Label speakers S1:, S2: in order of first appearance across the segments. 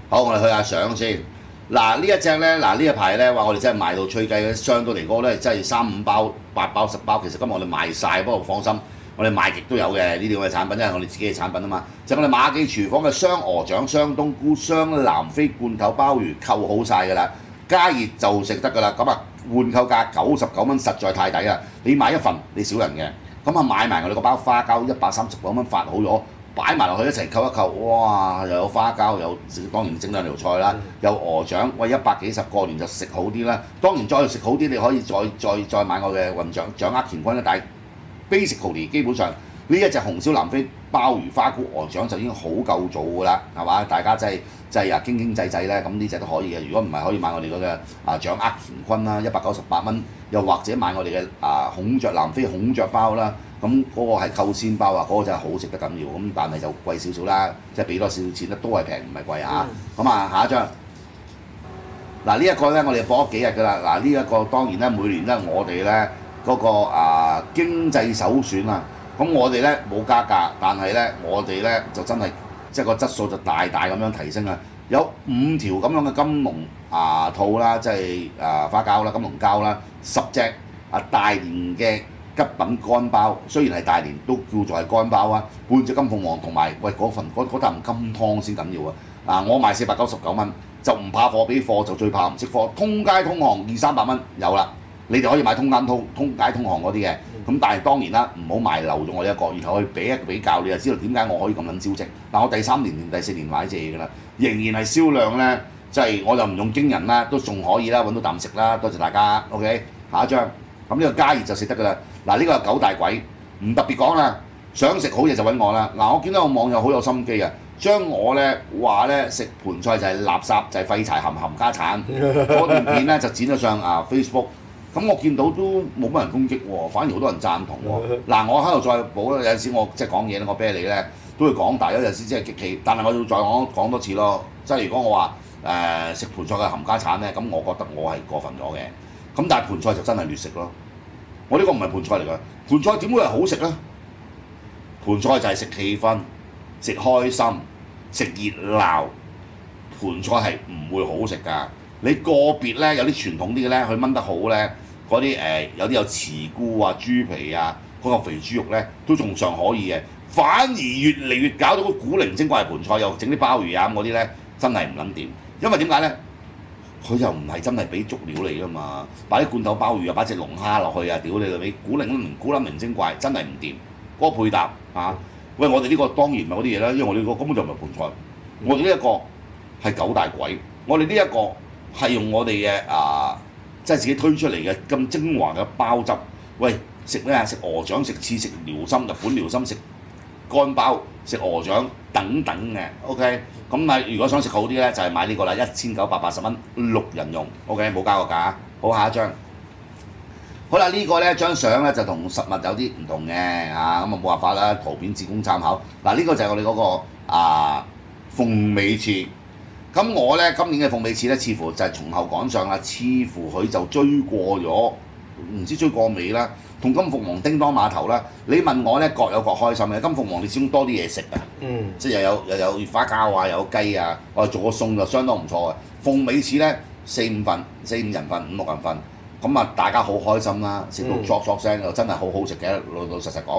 S1: 好，我哋去下相先。嗱呢一隻咧，嗱呢一排咧話我哋真係賣到吹雞，上到嚟嗰個咧真係3、5包、8包、10包。其實今日我哋賣晒，不過放心，我哋賣極都有嘅呢啲咁嘅產品，因為我哋自己嘅產品啊嘛。就係我哋馬記廚房嘅雙鵝掌、雙冬菇、雙南非罐頭鮑魚扣好晒㗎啦，加熱就食得㗎啦。咁啊換購價99蚊，實在太抵啦！你買一份你少人嘅，咁啊買埋我哋個包花膠139蚊發好咗。擺埋落去一齊扣一扣，哇！又有花膠，有當然整兩條菜啦，有鵝掌，喂100幾十過年就食好啲啦。當然再食好啲，你可以再買我嘅混掌握乾坤啦。但係 basically 基本上呢一隻紅燒南非鮑魚花菇鵝掌就已經好夠做㗎啦，係嘛？大家真係經經濟咧，咁呢隻都可以嘅。如果唔係可以買我哋嗰個掌握乾坤啦，198蚊，又或者買我哋嘅南非孔雀包啦。咁嗰個係扣鮮包啊，嗰個真係好食得緊要，咁但係就貴少少啦，即係俾多少少錢咧，都係平唔係貴嚇。咁啊，下一張，嗱呢一個咧，我哋播咗幾日㗎啦。嗱呢一個當然咧，每年咧我哋咧嗰個經濟首選啊，咁我哋咧冇加價，但係咧我哋咧就真係即係個質素就大大咁樣提升啊！有5條咁樣嘅金龍套啦，即係花膠啦、金龍膠啦，10隻大連嘅吉品乾包，雖然係大連都叫做係乾包啊，半隻金鳳凰同埋喂嗰啖金湯先緊要啊！我賣499蚊，就唔怕貨比貨，就最怕唔識貨，通街通航200-300蚊有啦，你哋可以買通街通航嗰啲嘅，咁但係當然啦，唔好賣漏咗我一個，然後去比較，你就知道點解我可以咁撚招積。嗱我第3年定第4年買呢隻嘢㗎啦，仍然係銷量咧，即係我就唔用驚人啦，都仲可以啦，揾到啖食啦，多謝大家。OK， 下一張，咁呢個加熱就食得㗎啦。嗱呢個係9大簋，唔特別講啦，想食好嘢就揾我啦。嗱我見到個網友好有心機啊，將我咧話咧食盤菜就係垃圾，就係廢柴冚家產嗰段片咧就剪咗上Facebook， 咁我見到都冇乜人攻擊喎，反而好多人贊同喎。嗱我喺度再補啦，有陣時我即係講嘢咧，我啤你咧都會講大，有陣時即係極氣，但係我要再講多次咯。即係如果我話食盤菜嘅冚家產咧，咁我覺得我係過分咗嘅。咁但係盤菜就真係劣食咯。我呢個唔係盤菜嚟㗎，盤菜點會係好食咧？盤菜就係食氣氛、食開心、食熱鬧。盤菜係唔會好食㗎。你個別咧有啲傳統啲嘅咧，佢燜得好咧，嗰啲有啲有慈菇啊、豬皮啊，嗰個肥豬肉咧都仲尚可以嘅。反而越嚟越搞到個古靈精怪嘅盤菜，又整啲鮑魚啊咁嗰啲咧，真係唔撚掂。因為點解咧？佢又唔係真係俾足料你㗎嘛，擺啲罐頭鮑魚啊，擺隻龍蝦落去啊，屌你老味，古靈精怪，真係唔掂。嗰個配搭喂，我哋呢個當然唔係嗰啲嘢啦，因為我哋呢個根本就唔係盤菜，我哋呢一個係9大簋，我哋呢一個係用我哋嘅即係自己推出嚟嘅咁精華嘅包汁。喂，食咩啊？食鵝掌、食翅、食遼參、日本遼參、食乾包、食鵝掌等等嘅。OK。咁啊，如果想食好啲咧，就係買呢個啦，1980蚊6人用 ，OK 冇加過價。好，下一張。好啦，呢個咧張相咧就同實物有啲唔同嘅咁啊冇辦法啦，圖片只供參考。嗱，呢個就係我哋嗰個鳳尾翅。咁我咧今年嘅鳳尾翅咧，似乎就係從後趕上啦，似乎佢就追過咗，唔知追過未啦。同金鳳凰叮當碼頭啦，你問我咧各有各開心嘅。金鳳凰你始終多啲嘢食啊，即係又有月花膠啊，又有雞啊，我哋做個餸就相當唔錯嘅。鳳尾翅咧4、5份、4、5人份、5、6人份，咁啊大家好開心啦，食到嗦聲又真係好好食嘅，老實講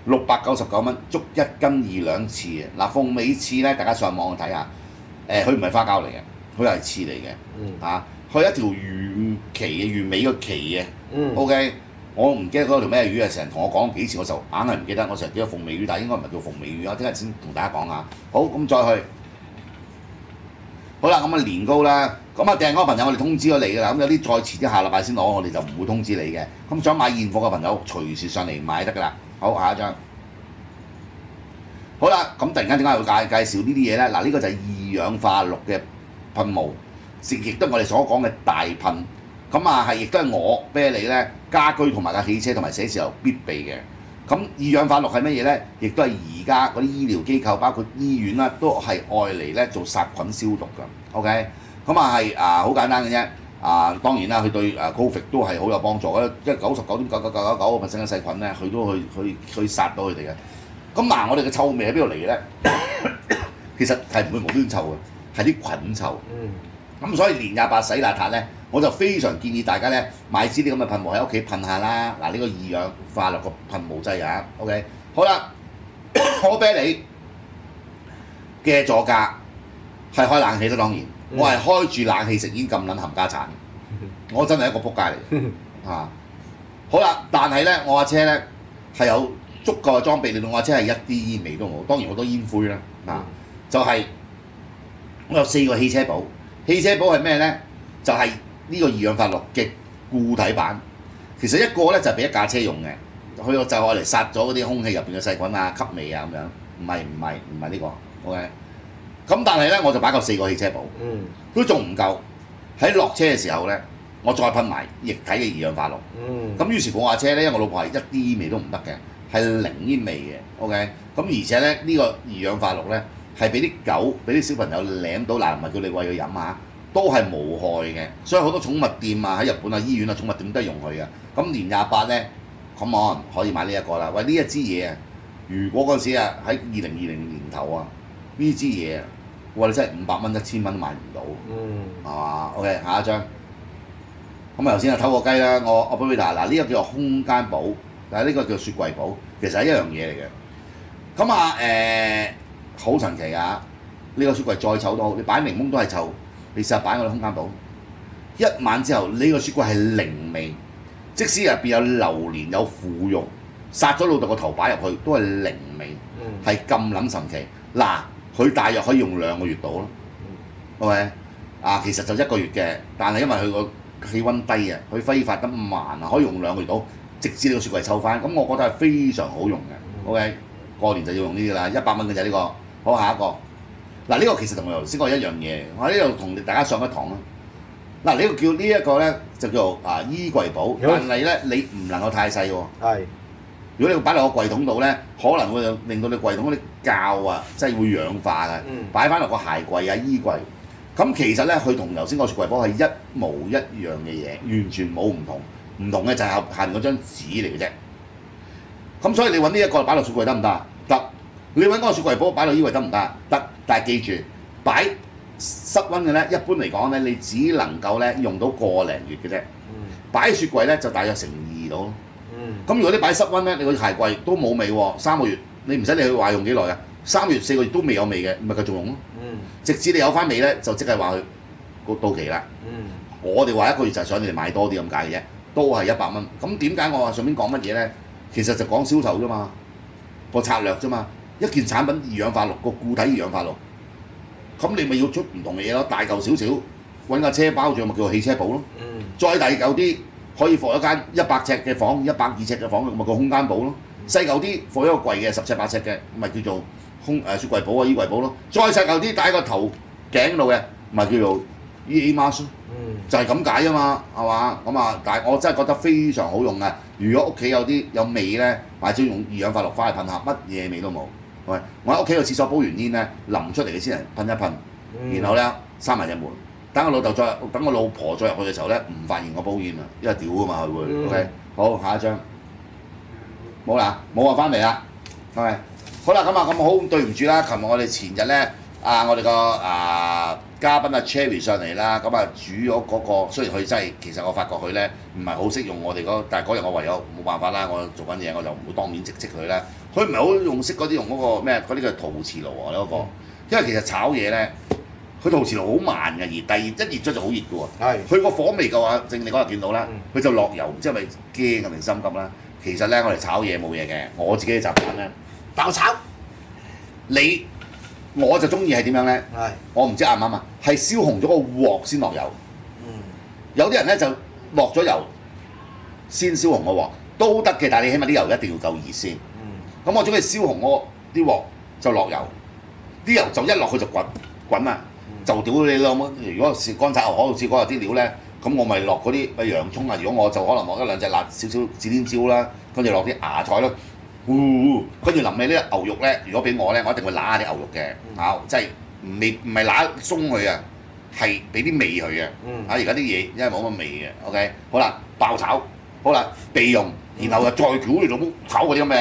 S1: ，699蚊足1斤2兩翅嘅。嗱鳳尾翅咧，大家上網去睇下，佢唔係花膠嚟嘅，佢係翅嚟嘅，佢係一條魚鰭嘅魚尾個鰭嘅，OK。我唔記得嗰條咩魚啊！成日同我講幾次，我就硬係唔記得。我成日記得鳳尾魚，但係應該唔係叫鳳尾魚啊！聽日先同大家講下。好，咁再去。好啦，咁年糕啦，咁訂嗰個朋友我哋通知咗你㗎啦。咁有啲再遲啲下禮拜先攞，我哋就唔會通知你嘅。咁想買現貨嘅朋友，隨時上嚟買得㗎啦。好，下一張。好啦，咁突然間點解會介紹呢啲嘢咧？嗱，呢個就係2氧化氯嘅噴霧，亦都我哋所講嘅大噴。咁啊亦都係我啤你咧家居同埋架汽車同埋寫字樓必備嘅。咁2氧化氯係乜嘢咧？亦都係而家嗰啲醫療機構，包括醫院啦，都係愛嚟咧做殺菌消毒㗎。OK， 咁係好簡單嘅啫。當然啦，佢對Covid 都係好有幫助嘅，即係99.99999%嘅細菌咧，佢都去殺到佢哋嘅。咁我哋嘅臭味喺邊度嚟嘅咧？其實係唔會無端臭嘅， 係啲菌臭。咁所以年廿八洗邋遢咧，我就非常建議大家咧買支啲咁嘅噴霧喺屋企噴下啦。嗱，呢個二氧化氯個噴霧劑啊 ，OK， 好啦，可啤梨嘅座駕係開冷氣啦，當然，我係開住冷氣食煙咁撚冚家產，我真係一個撲街嚟啊！好啦，但係咧，我架車咧係有足夠嘅裝備，令到我架車係一啲煙味都冇，當然好多煙灰啦啊！就係、我有4個汽車保。汽車保係咩咧？就係、呢個二氧化氯嘅固體版。其實一個咧就俾一架車用嘅，佢就愛嚟殺咗嗰啲空氣入邊嘅細菌啊、吸味啊咁樣。唔係呢個 ，OK。咁但係咧，我就擺夠4個汽車保，都仲唔夠。喺落車嘅時候咧，我再噴埋液體嘅二氧化氯。咁於是乎我架車咧，因為我老婆係一啲煙味都唔得嘅，係零煙味嘅，OK。咁而且咧，呢個二氧化氯咧係俾啲狗、俾啲小朋友舐到，嗱唔係叫你餵佢飲下，都係無害嘅。所以好多寵物店啊，喺日本啊、醫院啊、寵物店都係用佢嘅。咁年廿八咧，come on，可以買呢一個啦。喂，呢一支嘢啊，如果嗰陣時啊喺2020年頭啊，呢支嘢啊，哇！你真係500蚊、1000蚊都買唔到，係嘛？OK， 下一張。咁啊頭先啊偷個雞啦，我 Operator 嗱呢個叫做空間寶，但係呢個叫雪櫃寶，其實係一樣嘢嚟嘅。咁啊好神奇啊！呢個雪櫃再臭都好，你擺檸檬都係臭。你試下擺我哋空間寶，一晚之後呢個雪櫃係零味，即使入邊有榴蓮有腐肉，殺咗老豆個頭擺入去都係零味，係咁撚神奇。嗱，佢大約可以用2個月到咯，係咪？啊，其實就1個月嘅，但係因為佢個氣温低啊，佢揮發得慢啊，可以用2個月到，直至呢個雪櫃臭翻。咁我覺得係非常好用嘅。OK， 過年就要用呢啲啦，100蚊嘅啫呢個。好，下一個。嗱，呢個其實同我頭先講一樣嘢，我喺呢度同大家上一堂啦。嗱，呢個叫呢一個咧就叫做衣櫃寶，但係咧你唔能夠太細喎。係。如果你擺落個櫃桶度咧，可能會令到你櫃桶嗰啲膠啊，即係會氧化嘅。擺翻落個鞋櫃啊、衣櫃。咁其實咧，佢同頭先個雪櫃寶係一模一樣嘅嘢，完全冇唔同。唔同嘅就係下面嗰張紙嚟嘅啫。咁所以你揾呢一個擺落雪櫃得唔得？得。你揾嗰個雪櫃寶擺落衣櫃得唔得？得。但係記住，擺室溫嘅咧，一般嚟講咧，你只能夠咧用到個零月嘅啫。擺雪櫃咧就大約乘2到咯。咁如果你擺室溫咧，你個鞋櫃都冇味喎，3個月你唔使你去話用幾耐啊，3個月4個月都未有味嘅，咪繼續用咯。直至你有翻味咧，就即係話佢到期啦。我哋話1個月就係想你哋買多啲咁解嘅啫，都係100蚊。咁點解我話上面講乜嘢咧？其實就講銷售啫嘛，個策略啫嘛。一件產品二氧化氯個固體二氧化氯，咁你咪要出唔同嘅嘢咯，大嚿少少，揾架車包住咪叫做汽車寶咯。再大嚿啲可以放一間100尺嘅房、120尺嘅房，咪個空間寶咯。細嚿啲放一個櫃嘅10尺8尺嘅，咪叫做雪櫃寶啊、衣櫃寶咯。再細嚿啲戴個頭頸度嘅，咪叫做 EA mask 咯。就係咁解啊嘛，係嘛？咁啊，但係我真係覺得非常好用嘅。如果屋企有啲有味咧，或者用二氧化氯翻去噴下，乜嘢味都冇。喂，我喺屋企個廁所煲完煙咧，淋出嚟嘅先嚟噴一噴，然後咧閂埋隻門，等我老婆再入去嘅時候咧，唔發現我煲煙啊，因為屌啊嘛佢會。OK， 好，下一張，冇啦，冇話翻嚟啦。OK， 好啦，咁好對唔住啦，琴日我哋前日咧我哋個嘉賓Cherry 上嚟啦，咁煮咗嗰個，雖然佢真係其實我發覺佢咧唔係好識用我哋但係嗰日我唯有冇辦法啦，我做緊嘢我就唔會當面直佢啦。佢唔係好識用嗰個咩嗰啲叫陶瓷爐喎嗰個，因為其實炒嘢咧，佢陶瓷爐好慢嘅，而第二一熱咗就好熱嘅喎。佢個火未夠啊，正你嗰日見到啦，佢就落油，唔知係咪驚定心急啦？其實咧我哋炒嘢冇嘢嘅，我自己嘅習慣咧爆炒。我就中意係點樣咧？我唔知啱唔啱啊，係燒紅咗個鑊先落油。有啲人咧就落咗油先燒紅個鑊都得嘅，但係你起碼啲油一定要夠熱先。咁我中意燒紅啲鑊就落油，啲油就一落去就滾啊，就屌你老母！如果是乾炒牛河好似嗰日啲料咧，咁我咪落嗰啲洋葱啊，如果我就可能落1-2隻辣少少指天椒啦，跟住落啲芽菜咯。跟住臨尾呢牛肉咧，如果俾我咧，我一定會揦下啲牛肉嘅，即係唔係揦鬆佢啊，係俾啲味佢嘅。而家啲嘢因為冇乜味嘅 ，OK， 好啦，爆炒，好啦，備用，然後就再攪你老母炒嗰啲咁嘅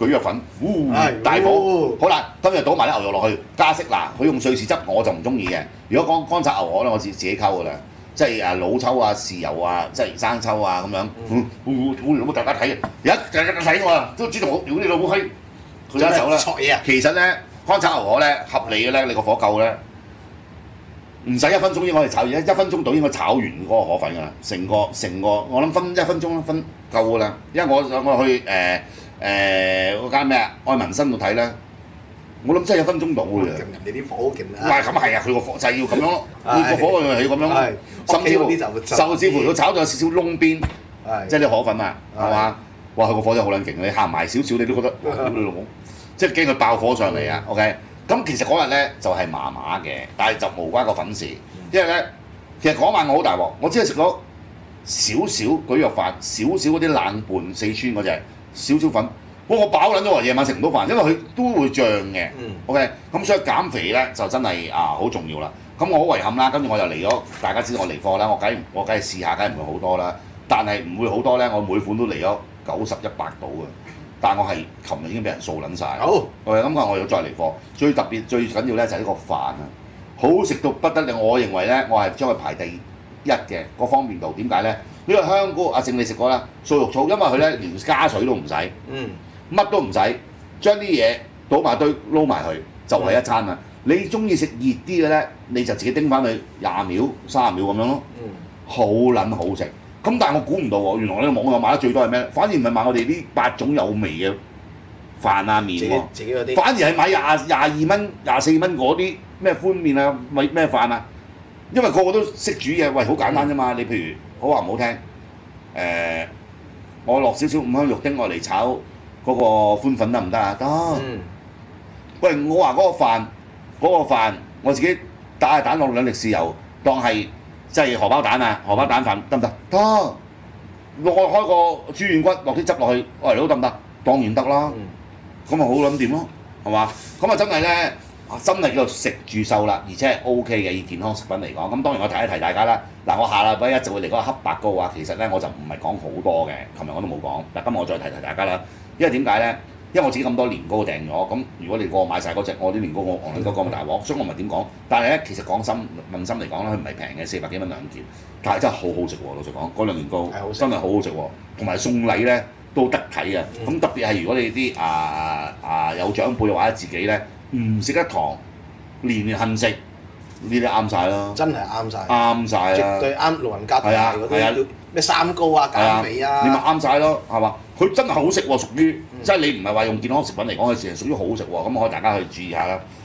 S1: 蒟蒻粉，大火，好啦，跟住倒埋啲牛肉落去，加色嗱，佢用瑞士汁我就唔中意嘅。如果乾炒牛河咧，我自己溝㗎啦，即係老抽啊、豉油啊、即係生抽啊咁樣。老母大家睇，大家睇我啊，都知道我屌你老母閪，佢一手啦。其實咧，乾炒牛河咧合理嘅咧，你個火夠咧。唔使1分鐘應該炒，而家1分鐘到應該炒完嗰個河粉㗎啦，成個我諗分1分鐘分夠㗎啦，因為我去嗰間咩愛民生度睇咧，我諗真係1分鐘到㗎。人哋啲火好勁啊！咁係啊，佢個火就係要咁樣咯，佢個火係要咁樣咯，甚至乎佢炒到有少少窿邊，即係啲河粉啊，係嘛？哇！佢個火真係好撚勁，你行埋少少你都覺得你老母，即係驚佢爆火上嚟啊 ！OK。咁其實嗰日咧就係麻麻嘅，但係就無關個粉事，因為咧其實嗰晚我好大鑊，我只係食咗少少蒟蒻飯，少少嗰啲冷拌四川嗰隻少少粉，我飽撚咗喎，夜晚食唔到飯，因為佢都會脹嘅。OK， 咁所以減肥咧就真係好重要啦。咁我好遺憾啦，跟住我又嚟咗，大家知道我嚟貨啦，我梗係試下，梗係唔會好多啦，但係唔會好多咧，我每款都嚟咗90、100到嘅。但我係琴日已經俾人掃撚晒。好，咁我要再嚟貨。最特別、最緊要咧就係呢個飯啊，好食到不得了。我認為咧，我係將佢排第一嘅嗰方面度。點解咧？呢個香菇阿正你食過啦，素肉燥，因為佢咧連加水都唔使，乜都唔使，將啲嘢倒埋堆撈埋佢就係一餐啦。你中意食熱啲嘅咧，你就自己叮翻去20秒、30秒咁樣咯，好撚好食。咁但係我估唔到喎，原來呢個網友買得最多係咩？反而唔係買我哋呢8種有味嘅飯啊麵喎，反而係買22蚊、24蚊嗰啲咩寬麵啊、咩飯啊，因為個個都識煮嘢，喂好簡單啫嘛。你譬如好話唔好聽，我落少少五香肉丁落嚟炒嗰個寬粉得唔得啊？得。喂，我話嗰個飯我自己打下蛋落2粒豉油，當係。即係荷包蛋啊，荷包蛋飯得唔得？得，我開個豬軟骨落啲汁落去，嚟佬得唔得？當然得啦，咁咪好撚掂咯，係嘛？咁啊真係咧，真係叫做食住瘦啦，而且係 OK 嘅，以健康食品嚟講。咁當然我提一提大家啦，嗱我下禮拜一就會嚟嗰個黑白糕啊，其實咧我就唔係講好多嘅，琴日我都冇講，但今日我再提大家啦，因為點解咧？因為我自己咁多年糕訂咗，咁如果你個個買晒嗰隻，我啲年糕我戇鳩咁大鑊，所以我唔係點講。但係咧，其實講心問心嚟講咧，佢唔係平嘅，400幾蚊2件，但係真係好好食喎！老實講，嗰2年糕真係好好食喎，同埋送禮咧都得體嘅。咁特別係如果你啲有長輩或者自己咧唔食得糖，年恨食呢啲啱晒啦，真係啱晒，啱晒啦，絕對啱老人家同埋嗰啲咩三高啊、減肥啊，你咪啱晒咯，係嘛？佢真係好食喎，屬於即係你唔係話用健康食品嚟講嘅時，係屬於好食喎。咁可以大家去注意下啦。